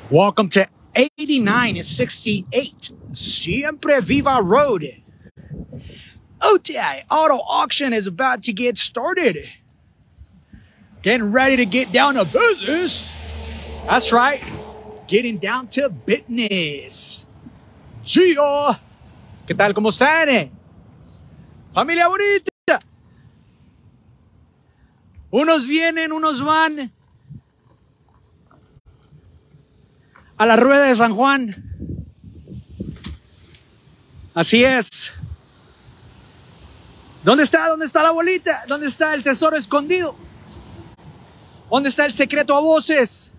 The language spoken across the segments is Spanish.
Welcome to 8968 Siempre Viva Road. OTI Auto Auction is about to get started. Getting ready to get down to business. That's right. Getting down to business. Gia. ¿Qué tal? ¿Cómo están? Familia bonita. Unos vienen, unos van a la rueda de San Juan. Así es. ¿Dónde está? ¿Dónde está la bolita? ¿Dónde está el tesoro escondido? ¿Dónde está el secreto a voces?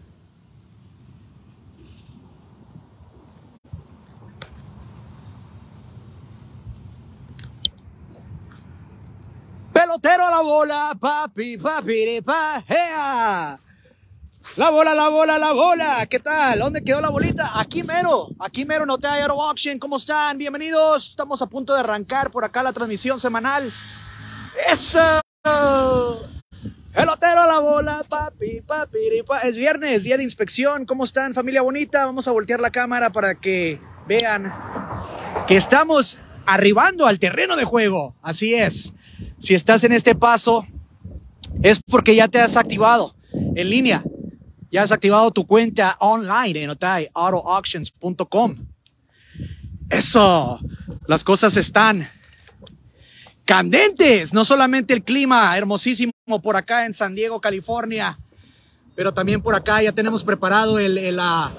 Pelotero a la bola, papi, papi, pa, ¡ea! La bola, la bola, la bola. ¿Qué tal? ¿Dónde quedó la bolita? Aquí mero en OTI Auto Auction. ¿Cómo están? Bienvenidos. Estamos a punto de arrancar por acá la transmisión semanal. ¡Eso! Pelotero a la bola, papi, papi, pa. Es viernes, día de inspección. ¿Cómo están, familia bonita? Vamos a voltear la cámara para que vean que estamos arribando al terreno de juego. Así es. Si estás en este paso, es porque ya te has activado en línea. Ya has activado tu cuenta online en otiautoauctions.com. Eso, las cosas están candentes. No solamente el clima hermosísimo por acá en San Diego, California, pero también por acá ya tenemos preparado el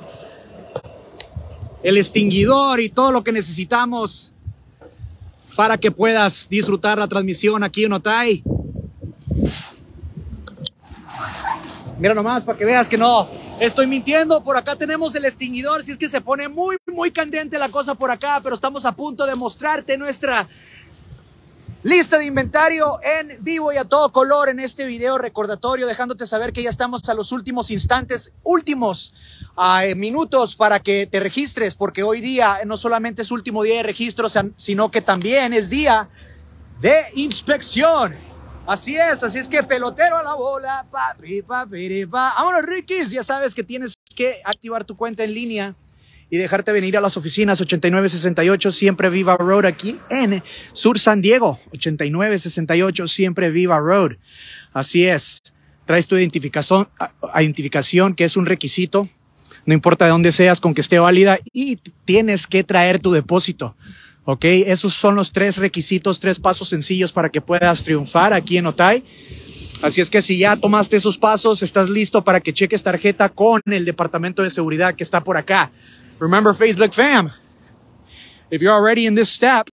extinguidor y todo lo que necesitamos para que puedas disfrutar la transmisión aquí en OTI. Mira nomás para que veas que no estoy mintiendo. Por acá tenemos el extinguidor. Si es que se pone muy candente la cosa por acá, pero estamos a punto de mostrarte nuestra lista de inventario en vivo y a todo color en este video recordatorio, dejándote saber que ya estamos a los últimos instantes, últimos minutos para que te registres, porque hoy día no solamente es último día de registro, sino que también es día de inspección. Así es que pelotero a la bola, papi, papi, pa. Vámonos, Riquis. Ya sabes que tienes que activar tu cuenta en línea y dejarte venir a las oficinas 8968 Siempre Viva Road aquí en Sur San Diego. 8968 Siempre Viva Road. Así es. Traes tu identificación que es un requisito. No importa de dónde seas, con que esté válida, y tienes que traer tu depósito. Ok, esos son los 3 requisitos, 3 pasos sencillos para que puedas triunfar aquí en OTI. Así es que si ya tomaste esos pasos, estás listo para que cheques tarjeta con el departamento de seguridad que está por acá. Remember, Facebook fam, if you're already in this step,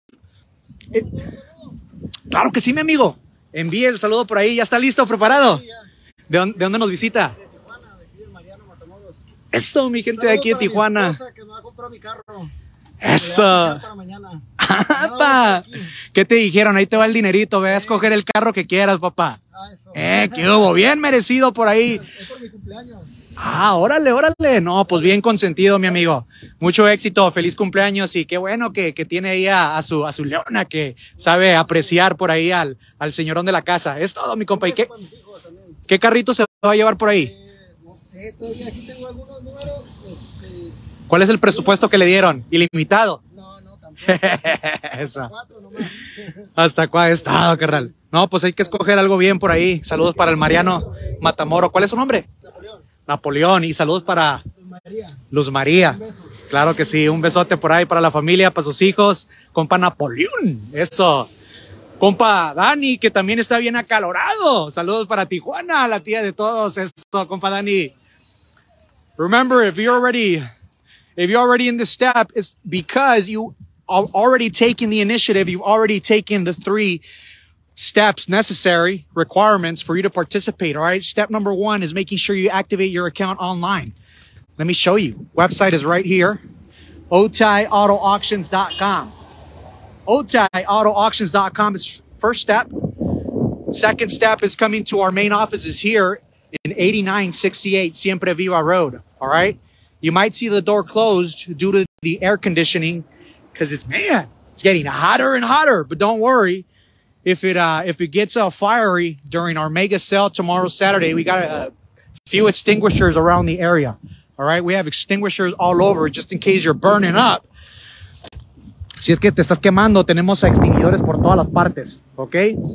claro que sí, mi amigo. Envíe el saludo por ahí. ¿Ya está listo, preparado? ¿De dónde nos visita? De Tijuana, de aquí de Mariano Matamoros. Eso, mi gente de aquí de Tijuana. Mi esposa que me va a comprar mi carro. Eso. Para mañana. Papá, ¿qué te dijeron? Ahí te va el dinerito, ve a escoger el carro que quieras, papá. Eso. ¿Qué hubo? Bien merecido por ahí. Es por mi cumpleaños. Órale, órale. No, pues bien consentido, mi amigo. Mucho éxito, feliz cumpleaños y qué bueno que tiene ahí a su leona que sabe apreciar por ahí al señorón de la casa. Es todo, mi compa. ¿Y qué carrito se va a llevar por ahí? No sé, todavía aquí tengo algunos números. ¿Cuál es el presupuesto que le dieron? ¿Ilimitado? No, tampoco. Eso. 4 nomás. ¿Hasta cuál estado, carnal? No, pues hay que escoger algo bien por ahí. Saludos para el Mariano Matamoro. ¿Cuál es su nombre? Napoleón. Y saludos para Luz María. Un beso. Claro que sí. Un besote por ahí para la familia, para sus hijos. Compa Napoleón. Eso. Compa Dani, que también está bien acalorado. Saludos para Tijuana, la tía de todos. Eso, compa Dani. Remember, if you're already in this step, it's because you are already taking the initiative. You've already taken the 3 steps necessary, requirements for you to participate. All right. Step number 1 is making sure you activate your account online. Let me show you. Website is right here. otiautoauctions.com. otiautoauctions.com is first step. Second step is coming to our main offices here in 8968 Siempre Viva Road. All right. You might see the door closed due to the air conditioning because it's getting hotter and hotter. But don't worry, if it gets fiery during our mega sale tomorrow, Saturday, we got a few extinguishers around the area. All right, we have extinguishers all over just in case you're burning up. Si es que te estás quemando, tenemos extinguidores por todas las partes, ¿ok?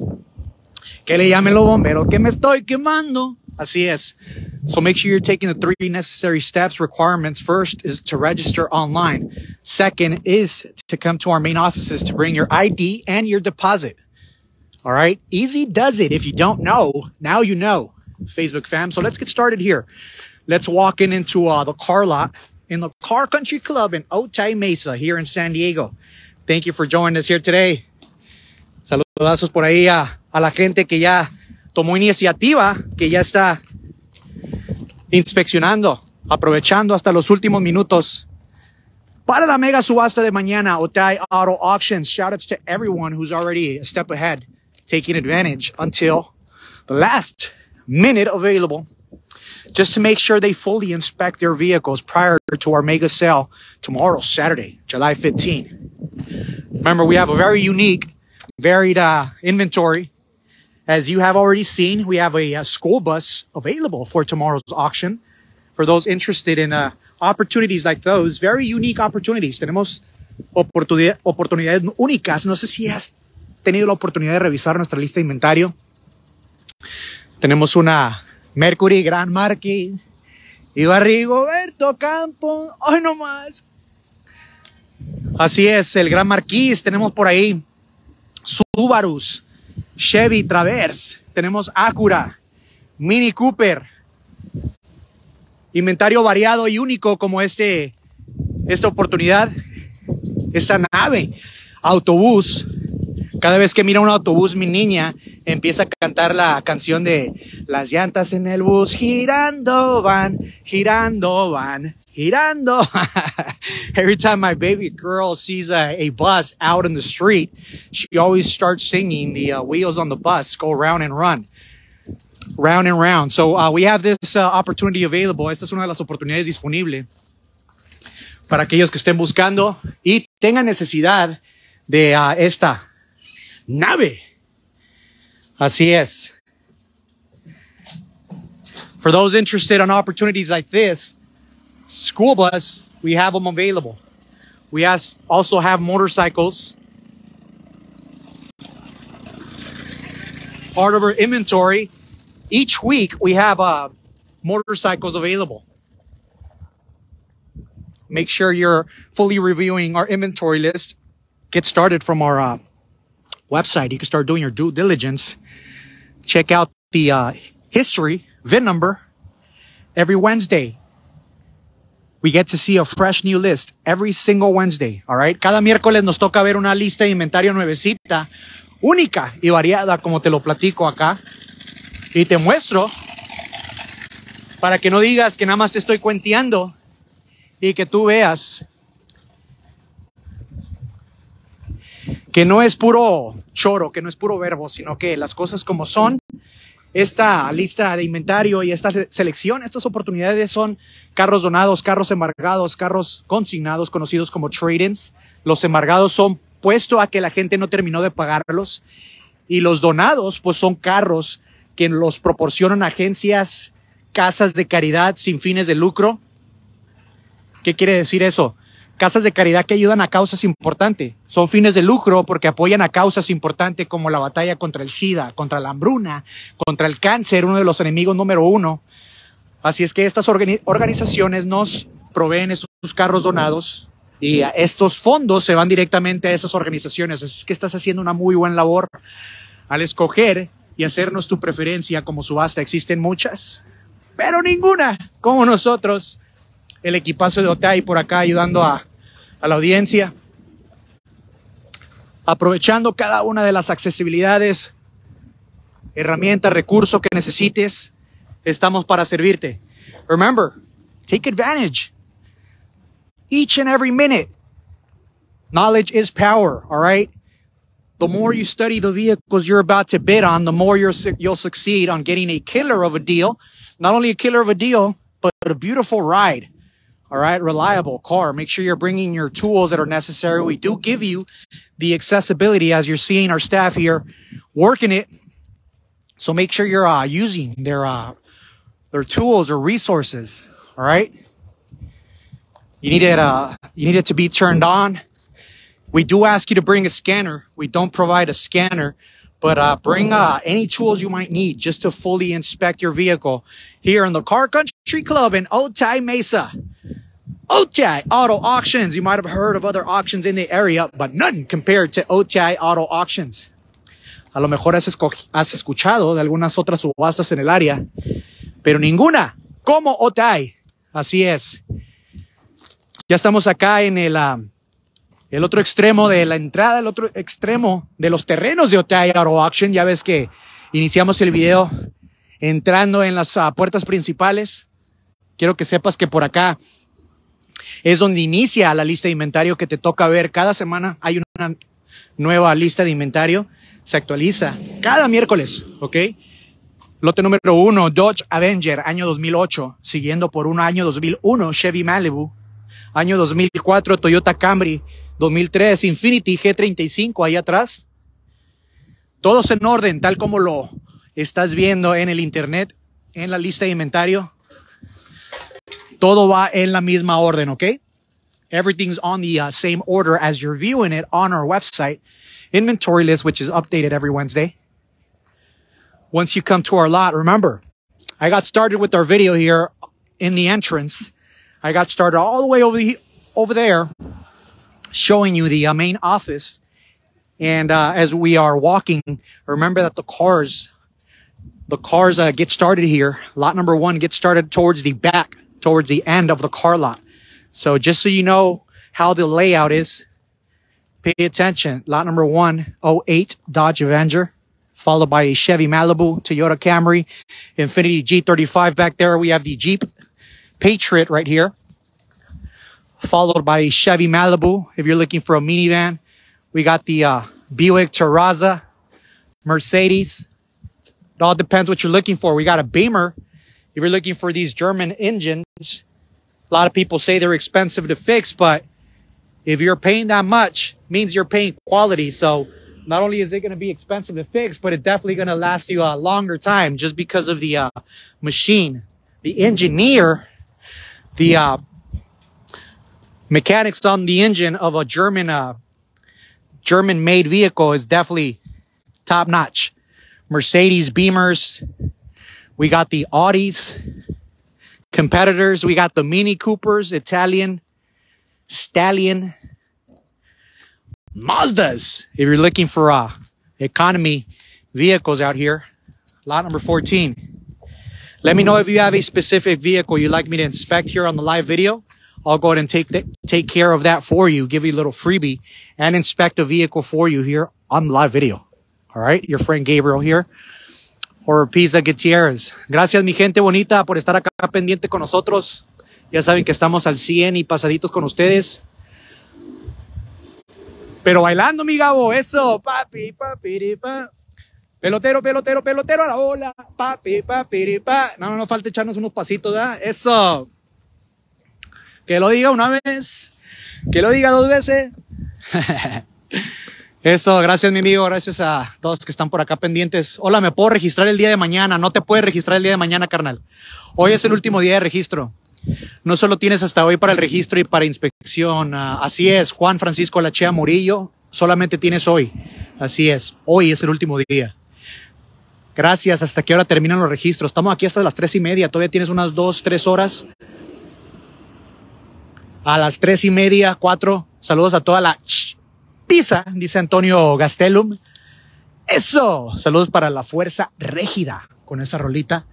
Que le llamen los bomberos, que me estoy quemando. Así es. So make sure you're taking the 3 necessary steps. Requirements: first is to register online. Second is to come to our main offices to bring your ID and your deposit. All right? Easy does it. If you don't know, now you know, Facebook fam. So let's get started here. Let's walk into the car lot in the Car Country Club in Otay Mesa here in San Diego. Thank you for joining us here today. Saludazos por ahí a la gente que ya tomó iniciativa, que ya está inspeccionando, aprovechando hasta los últimos minutos para la mega subasta de mañana, Otay Auto Auctions. Shoutouts to everyone who's already a step ahead, taking advantage until the last minute available, just to make sure they fully inspect their vehicles prior to our mega sale tomorrow, Saturday, July 15. Remember, we have a very unique, varied inventory. As you have already seen, we have a school bus available for tomorrow's auction. For those interested in opportunities like those, very unique opportunities. Tenemos oportunidades únicas. No sé si has tenido la oportunidad de revisar nuestra lista de inventario. Tenemos una Mercury Grand Marquis y Rigoberto Campo. ¡Ay, no más! Así es, el Grand Marquis. Tenemos por ahí Subarus, Chevy Traverse, tenemos Acura, Mini Cooper, inventario variado y único como esta oportunidad, esta nave, autobús. Cada vez que mira un autobús, mi niña empieza a cantar la canción de las llantas en el bus girando van, girando van, girando. Every time my baby girl sees a bus out in the street, she always starts singing. The wheels on the bus go round and run, round and round. So we have this opportunity available. Esta es una de las oportunidades disponibles para aquellos que estén buscando y tengan necesidad de esta nave. Así es. For those interested in opportunities like this, school bus, we have them available. We also have motorcycles. Part of our inventory. Each week we have motorcycles available. Make sure you're fully reviewing our inventory list. Get started from our website. You can start doing your due diligence. Check out the history, VIN number. Every Wednesday, we get to see a fresh new list every single Wednesday. All right. Cada miércoles nos toca ver una lista de inventario nuevecita, única y variada, como te lo platico acá. Y te muestro para que no digas que nada más te estoy cuenteando y que tú veas que no es puro choro, que no es puro verbo, sino que las cosas como son. Esta lista de inventario y esta selección, estas oportunidades son carros donados, carros embargados, carros consignados, conocidos como trade-ins. Los embargados son puesto a que la gente no terminó de pagarlos. Y los donados, pues son carros que los proporcionan agencias, casas de caridad sin fines de lucro. ¿Qué quiere decir eso? Casas de caridad que ayudan a causas importantes. Son fines de lucro porque apoyan a causas importantes como la batalla contra el SIDA, contra la hambruna, contra el cáncer, uno de los enemigos número 1. Así es que estas organizaciones nos proveen esos carros donados y estos fondos se van directamente a esas organizaciones. Así es que estás haciendo una muy buena labor al escoger y hacernos tu preferencia como subasta. Existen muchas, pero ninguna como nosotros. El equipazo de Otay por acá ayudando a la audiencia. Aprovechando cada una de las accesibilidades, herramientas, recursos que necesites. Estamos para servirte. Remember, take advantage. Each and every minute. Knowledge is power, all right? The more you study the vehicles you're about to bid on, the more you'll succeed on getting a killer of a deal. Not only a killer of a deal, but a beautiful ride. All right, reliable car. Make sure you're bringing your tools that are necessary. We do give you the accessibility as you're seeing our staff here working it. So make sure you're using their tools or resources. All right. you need it to be turned on. We do ask you to bring a scanner. We don't provide a scanner, but bring any tools you might need just to fully inspect your vehicle here in the Car Country Club in Otay Mesa. Otay Auto Auctions. You might have heard of other auctions in the area, but none compared to Otay Auto Auctions. A lo mejor has escuchado de algunas otras subastas en el área, pero ninguna como Otay. Así es. Ya estamos acá en el otro extremo de la entrada, el otro extremo de los terrenos de Otay Auto Auction. Ya ves que iniciamos el video entrando en las puertas principales. Quiero que sepas que por acá es donde inicia la lista de inventario que te toca ver. Cada semana hay una nueva lista de inventario. Se actualiza cada miércoles, ¿ok? Lote número 1, Dodge Avenger, año 2008. Siguiendo por un año 2001, Chevy Malibu. Año 2004, Toyota Camry. 2003, Infiniti G35 ahí atrás. Todos en orden, tal como lo estás viendo en el internet, en la lista de inventario. Todo va en la misma orden, ¿ok? Everything's on the same order as you're viewing it on our website. Inventory list, which is updated every Wednesday. Once you come to our lot, remember, I got started with our video here in the entrance. I got started all the way over there, showing you the main office. And as we are walking, remember that the cars get started here. Lot number 1 gets started towards the back, towards the end of the car lot. So just so you know how the layout is, pay attention. Lot number 1, 08 Dodge Avenger, followed by a Chevy Malibu, Toyota Camry, Infiniti G35 back there. We have the Jeep Patriot right here, followed by a Chevy Malibu. If you're looking for a minivan, we got the Buick Terraza, Mercedes. It all depends what you're looking for. We got a Beamer. If you're looking for these German engines, a lot of people say they're expensive to fix, but if you're paying that much, means you're paying quality. So not only is it going to be expensive to fix, but it's definitely going to last you a longer time just because of the machine. The engineer, the mechanics on the engine of a German-made vehicle is definitely top-notch. Mercedes, Beamers. We got the Audis, competitors. We got the Mini Coopers, Italian, Stallion, Mazdas. If you're looking for economy vehicles out here, lot number 14. Let me know if you have a specific vehicle you'd like me to inspect here on the live video. I'll go ahead and take care of that for you, give you a little freebie, and inspect a vehicle for you here on the live video. All right, your friend Gabriel here, or Pisa Gutierrez. Gracias, mi gente bonita, por estar acá pendiente con nosotros. Ya saben que estamos al 100 y pasaditos con ustedes. Pero bailando, mi Gabo, eso, papi, papi, pa. Pelotero, pelotero, pelotero a la bola, papi, papi, pa. No falta echarnos unos pasitos, ¿verdad? Eso. Que lo diga una vez, que lo diga 2 veces. Eso, gracias mi amigo, gracias a todos que están por acá pendientes. Hola, ¿me puedo registrar el día de mañana? No te puedes registrar el día de mañana, carnal. Hoy es el último día de registro. No solo tienes hasta hoy para el registro y para inspección. Así es, Juan Francisco Lachea Murillo, solamente tienes hoy. Así es, hoy es el último día. Gracias, ¿hasta qué hora terminan los registros? Estamos aquí hasta las 3:30, todavía tienes unas 2-3 horas. A las 3:30, 4, saludos a toda la pizza, dice Antonio Gastelum. Eso, saludos para la Fuerza Régida con esa rolita.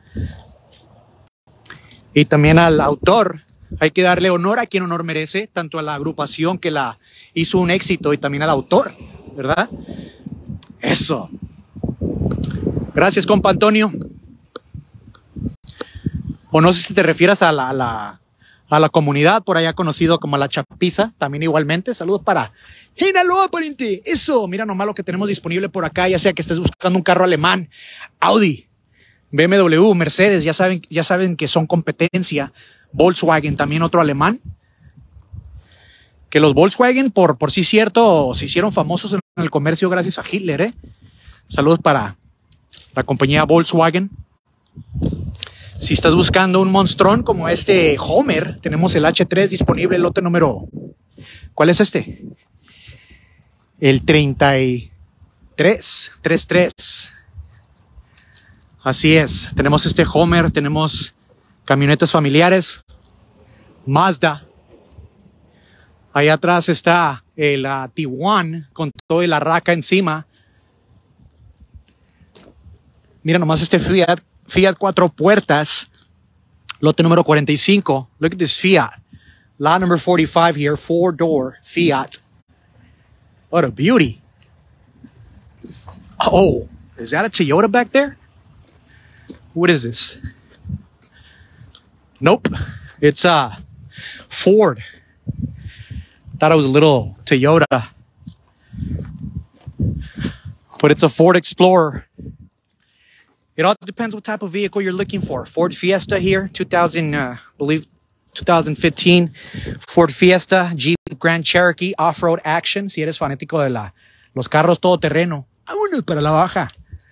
Y también al autor, hay que darle honor a quien honor merece, tanto a la agrupación que la hizo un éxito y también al autor, ¿verdad? Eso. Gracias, compa Antonio. O no sé si te refieras a la comunidad por allá conocido como la Chapiza, también igualmente. Saludos para Hinaloa, pariente. Eso, mira nomás lo que tenemos disponible por acá, ya sea que estés buscando un carro alemán, Audi, BMW, Mercedes, ya saben que son competencia. Volkswagen, también otro alemán. Que los Volkswagen, por sí cierto, se hicieron famosos en el comercio gracias a Hitler, ¿eh? Saludos para la compañía Volkswagen. Si estás buscando un monstrón como este Homer, tenemos el H3 disponible, el lote número... ¿Cuál es este? El 33. Así es, tenemos este Homer, tenemos camionetas familiares, Mazda. Allá atrás está el Tiguan con toda la raca encima. Mira nomás este Fiat 4 puertas, lote número 45. Look at this Fiat. Lot number 45 here, 4-door Fiat. What a beauty. Oh, is that a Toyota back there? What is this? Nope, it's a Ford. Thought it was a little Toyota, but it's a Ford Explorer. It all depends what type of vehicle you're looking for. Ford Fiesta here, 2015. Ford Fiesta, Jeep Grand Cherokee, Off-Road Action. Si eres fanático de los carros todoterreno, vámonos para la baja.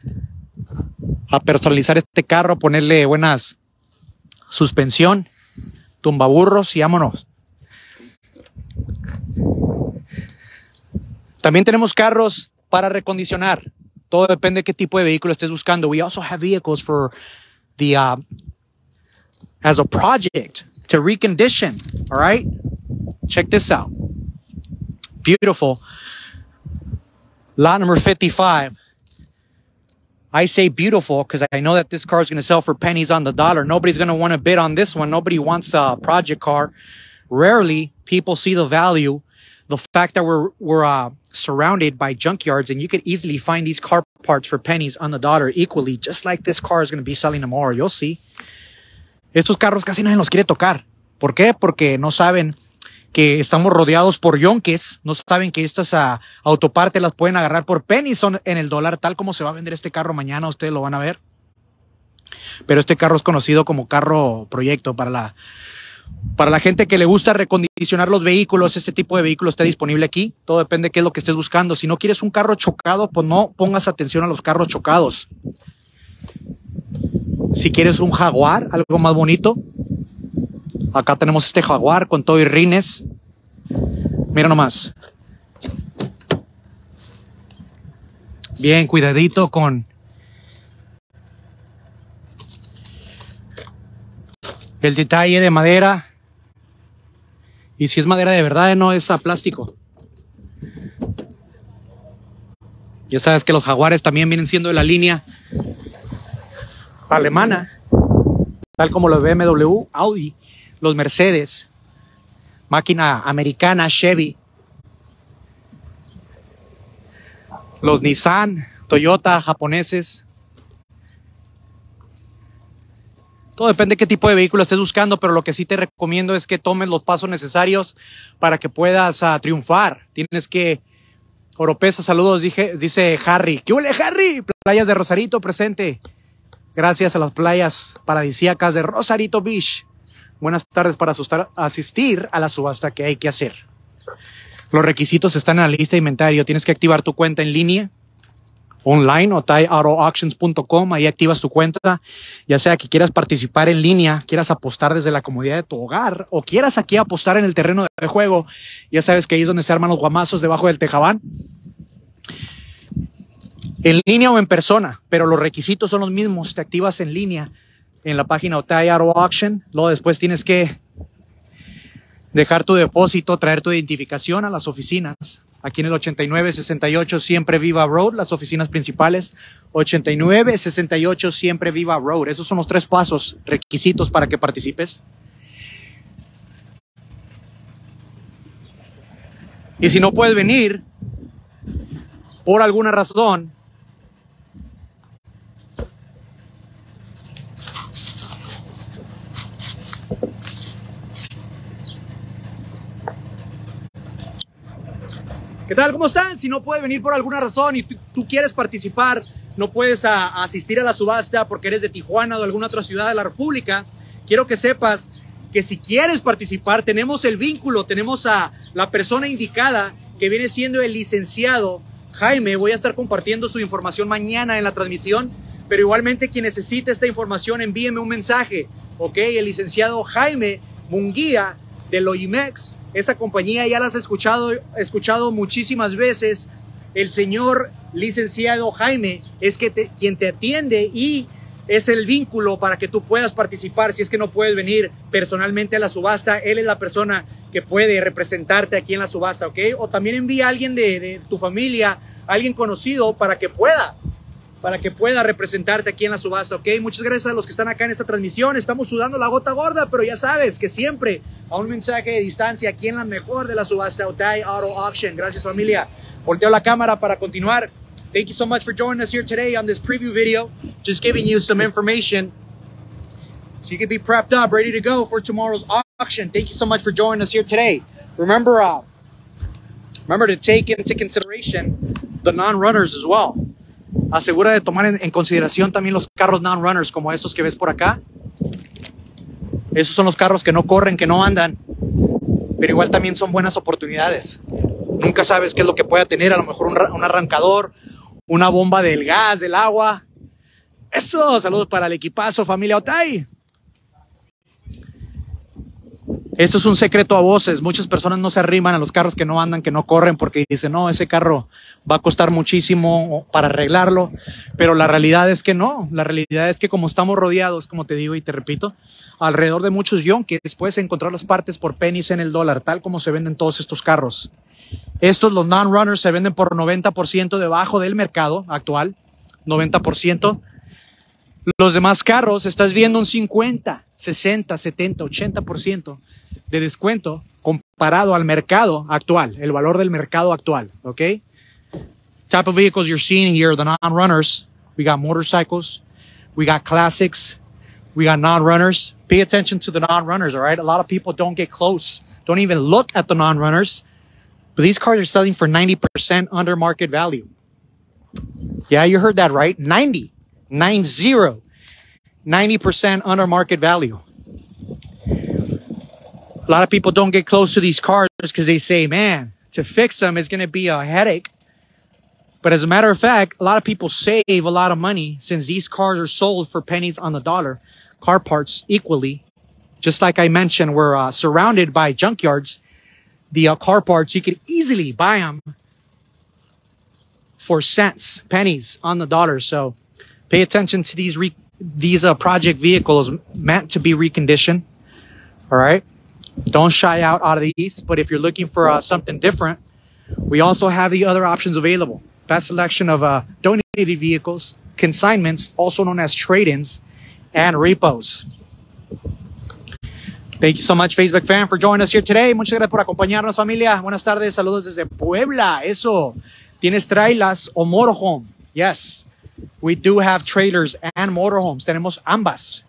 A personalizar este carro, ponerle buenas suspensión, tumbaburros y vámonos. También tenemos carros para recondicionar. Todo depende de qué tipo de vehículo estés buscando. We also have vehicles for the as a project to recondition. All right, check this out. Beautiful. Lot number 55. I say beautiful because I know that this car is going to sell for pennies on the dollar. Nobody's going to want to bid on this one. Nobody wants a project car. Rarely people see the value. The fact that we're surrounded by junkyards and you could easily find these car parts for pennies on the dollar equally, just like this car is going to be selling tomorrow. You'll see. Estos carros casi nadie los quiere tocar. ¿Por qué? Porque no saben que estamos rodeados por yonques. No saben que estas autopartes las pueden agarrar por pennies en el dólar, tal como se va a vender este carro mañana. Ustedes lo van a ver. Pero este carro es conocido como carro proyecto para la gente que le gusta recondicionar los vehículos. Este tipo de vehículo está disponible aquí. Todo depende de qué es lo que estés buscando. Si no quieres un carro chocado, pues no pongas atención a los carros chocados. Si quieres un Jaguar, algo más bonito, acá tenemos este Jaguar con todo y rines. Mira nomás. Bien cuidadito con el detalle de madera. Y si es madera de verdad, no es a plástico. Ya sabes que los Jaguares también vienen siendo de la línea alemana, tal como los BMW, Audi, los Mercedes, máquina americana, Chevy, los Nissan, Toyota, japoneses. Todo depende de qué tipo de vehículo estés buscando, pero lo que sí te recomiendo es que tomes los pasos necesarios para que puedas triunfar. Tienes que... Oropesa, saludos, dice Harry. ¿Qué huele, Harry? Playas de Rosarito presente. Gracias a las playas paradisíacas de Rosarito Beach. Buenas tardes para asistir a la subasta que hay que hacer. Los requisitos están en la lista de inventario. Tienes que activar tu cuenta en línea, online, o taiautoauctions.com. Ahí activas tu cuenta, ya sea que quieras participar en línea, quieras apostar desde la comodidad de tu hogar, o quieras aquí apostar en el terreno de juego. Ya sabes que ahí es donde se arman los guamazos, debajo del tejabán. En línea o en persona, pero los requisitos son los mismos. Te activas en línea en la página Otay Auto Auction. Luego después tienes que dejar tu depósito, traer tu identificación a las oficinas. Aquí en el 8968 Siempre Viva Road, las oficinas principales. 8968 Siempre Viva Road. Esos son los 3 pasos, requisitos para que participes. Y si no puedes venir por alguna razón, ¿qué tal? ¿Cómo están? Si no puedes venir por alguna razón y tú quieres participar, no puedes asistir a la subasta porque eres de Tijuana o de alguna otra ciudad de la República, quiero que sepas que si quieres participar, tenemos el vínculo, tenemos a la persona indicada que viene siendo el licenciado Jaime. Voy a estar compartiendo su información mañana en la transmisión Pero igualmente quien necesite esta información, envíeme un mensaje, ¿ok? El licenciado Jaime Munguía de Loimex, esa compañía ya la has escuchado muchísimas veces. El señor licenciado Jaime es quien te atiende y es el vínculo para que tú puedas participar. Si es que no puedes venir personalmente a la subasta, él es la persona que puede representarte aquí en la subasta, ¿ok? O también envía a alguien de tu familia, alguien conocido para que pueda representarte aquí en la subasta, ¿ok? Muchas gracias a los que están acá en esta transmisión. Estamos sudando la gota gorda, pero ya sabes que siempre a un mensaje de distancia aquí en la mejor de la subasta, Otay Auto Auction. Gracias, familia. Volteo la cámara para continuar. Thank you so much for joining us here today on this preview video. Just giving you some information so you can be prepped up, ready to go for tomorrow's auction. Thank you so much for joining us here today. Remember to take into consideration the non-runners as well. Asegura de tomar en consideración también los carros non-runners como estos que ves por acá. Esos son los carros que no corren, que no andan, pero igual también son buenas oportunidades. Nunca sabes qué es lo que pueda tener, a lo mejor un arrancador, una bomba del gas, del agua. Eso, saludos para el equipazo, familia Otay. Esto es un secreto a voces. Muchas personas no se arriman a los carros que no andan, que no corren, porque dicen, no, ese carro va a costar muchísimo para arreglarlo. Pero la realidad es que no. La realidad es que como estamos rodeados, como te digo y te repito, alrededor de muchos yunkes, puedes encontrar las partes por pennies en el dólar, tal como se venden todos estos carros. Estos, los non-runners, se venden por 90% debajo del mercado actual. 90%. Los demás carros estás viendo un 50, 60, 70, 80% de descuento comparado al mercado actual, el valor del mercado actual, ¿ok? Type of vehicles you're seeing here, the non-runners. We got motorcycles, we got classics, we got non-runners. Pay attention to the non-runners, all right? A lot of people don't get close, don't even look at the non-runners. But these cars are selling for 90% under market value. Yeah, you heard that right. 90% under market value. A lot of people don't get close to these cars because they say, man, to fix them is going to be a headache. But as a matter of fact, a lot of people save a lot of money since these cars are sold for pennies on the dollar. Car parts equally. Just like I mentioned, we're surrounded by junkyards. The car parts, you could easily buy them for cents, pennies on the dollar. So pay attention to these project vehicles meant to be reconditioned. All right. Don't shy out of these. But if you're looking for something different, we also have the other options available. Best selection of donated vehicles, consignments, also known as trade-ins, and repos. Thank you so much, Facebook fan, for joining us here today. Muchas gracias por acompañarnos, familia. Buenas tardes, saludos desde Puebla. Eso. ¿Tienes trailers o motorhome? Yes. We do have trailers and motorhomes. Tenemos ambas.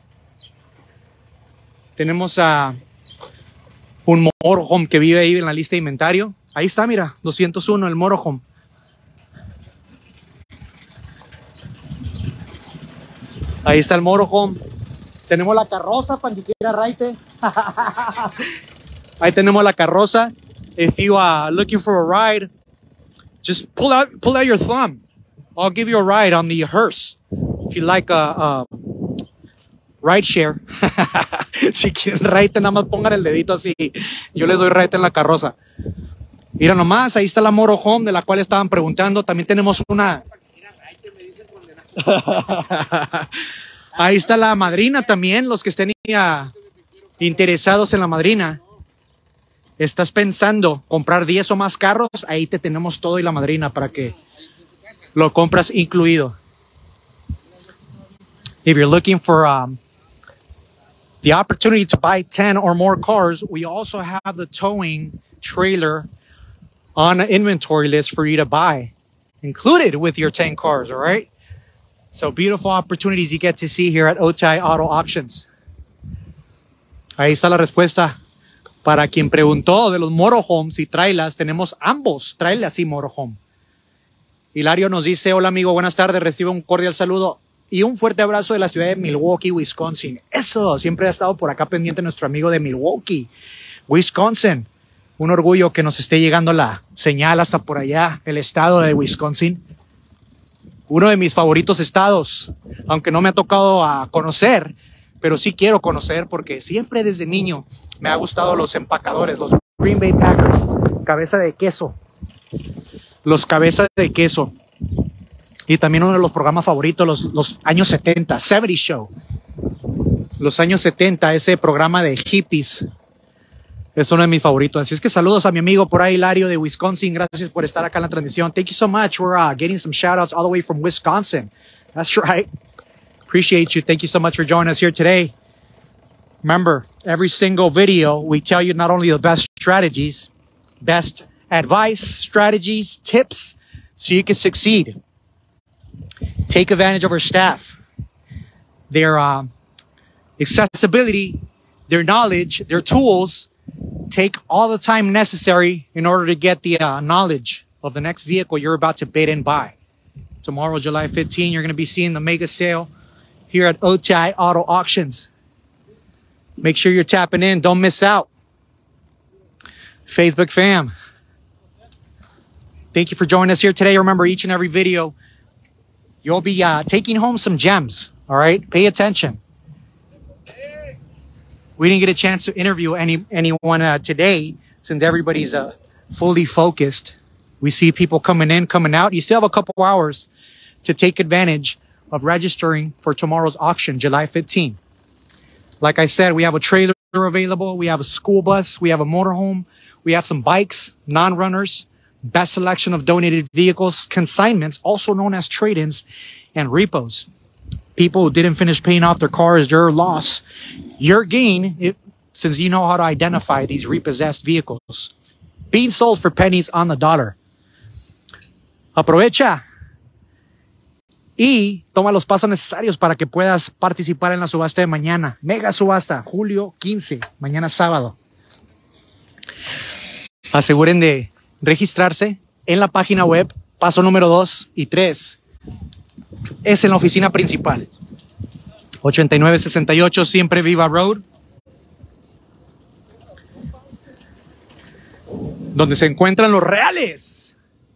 Tenemos un motorhome que vive ahí en la lista de inventario. Ahí está, mira, 201 el motorhome. Ahí está el motorhome. Tenemos la carroza, pandiquera raite. Ahí tenemos la carroza. If you are looking for a ride, just pull out your thumb. I'll give you a ride on the hearse. If you like a ride share. Si quieren raite, nada más pongan el dedito así. Yo les doy raite en la carroza. Mira nomás, ahí está la motorhome de la cual estaban preguntando. También tenemos una... Ahí está la madrina también, los que estén interesados en la madrina. ¿Estás pensando comprar 10 o más carros? Ahí te tenemos todo y la madrina para que lo compras incluido. If you're looking for the opportunity to buy 10 or more cars, we also have the towing trailer on the inventory list for you to buy, included with your 10 cars, all right? So beautiful opportunities you get to see here at Otay Auto Auctions. Ahí está la respuesta. Para quien preguntó de los motorhomes y trailers, tenemos ambos, trailers y motorhome. Hilario nos dice, hola amigo, buenas tardes, recibe un cordial saludo y un fuerte abrazo de la ciudad de Milwaukee, Wisconsin. Eso, siempre ha estado por acá pendiente nuestro amigo de Milwaukee, Wisconsin. Un orgullo que nos esté llegando la señal hasta por allá, el estado de Wisconsin. uno de mis favoritos estados, aunque no me ha tocado a conocer, pero sí quiero conocer porque siempre desde niño me ha gustado los empacadores, los Green Bay Packers, cabeza de queso, los cabezas de queso. Y también uno de los programas favoritos, los años 70, 70 Show. Los años 70, ese programa de hippies, es uno de mis favoritos. Así es que saludos a mi amigo por ahí, Hilario de Wisconsin. Gracias por estar acá en la transmisión. Thank you so much. We're getting some shout outs all the way from Wisconsin. That's right. Appreciate you. Thank you so much for joining us here today. Remember, every single video, we tell you not only the best strategies, best advice, strategies, tips, so you can succeed. Take advantage of our staff, their accessibility, their knowledge, their tools. Take all the time necessary in order to get the knowledge of the next vehicle you're about to bid and buy. Tomorrow, July 15, you're going to be seeing the mega sale here at OTI Auto Auctions. Make sure you're tapping in. Don't miss out. Facebook fam, thank you for joining us here today. Remember, each and every video, you'll be taking home some gems. All right? Pay attention. We didn't get a chance to interview anyone today since everybody's fully focused. We see people coming in, coming out. You still have a couple hours to take advantage of registering for tomorrow's auction, July 15. Like I said, we have a trailer available. We have a school bus. We have a motorhome. We have some bikes, non-runners, best selection of donated vehicles, consignments, also known as trade-ins, and repos. People who didn't finish paying off their cars, your loss, your gain, since you know how to identify these repossessed vehicles. Being sold for pennies on the dollar. Aprovecha y toma los pasos necesarios para que puedas participar en la subasta de mañana. Mega subasta, julio 15, mañana sábado. Aseguren de registrarse en la página web. Paso número 2 y 3 es en la oficina principal. 8968 Siempre Viva Road, donde se encuentran los reales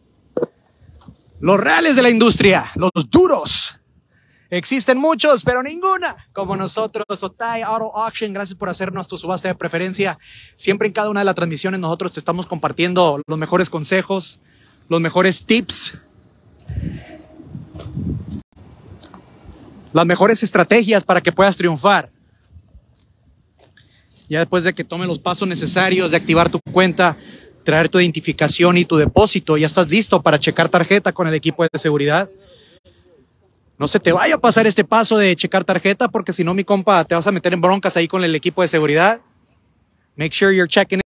de la industria, los duros. Existen muchos, pero ninguna como nosotros. OTI Auto Auction, gracias por hacernos tu subasta de preferencia. Siempre en cada una de las transmisiones nosotros te estamos compartiendo los mejores consejos, los mejores tips, las mejores estrategias para que puedas triunfar. Ya después de que tomes los pasos necesarios de activar tu cuenta, traer tu identificación y tu depósito, ya estás listo para checar tarjeta con el equipo de seguridad. No se te vaya a pasar este paso de checar tarjeta, porque si no, mi compa, te vas a meter en broncas ahí con el equipo de seguridad. Make sure you're checking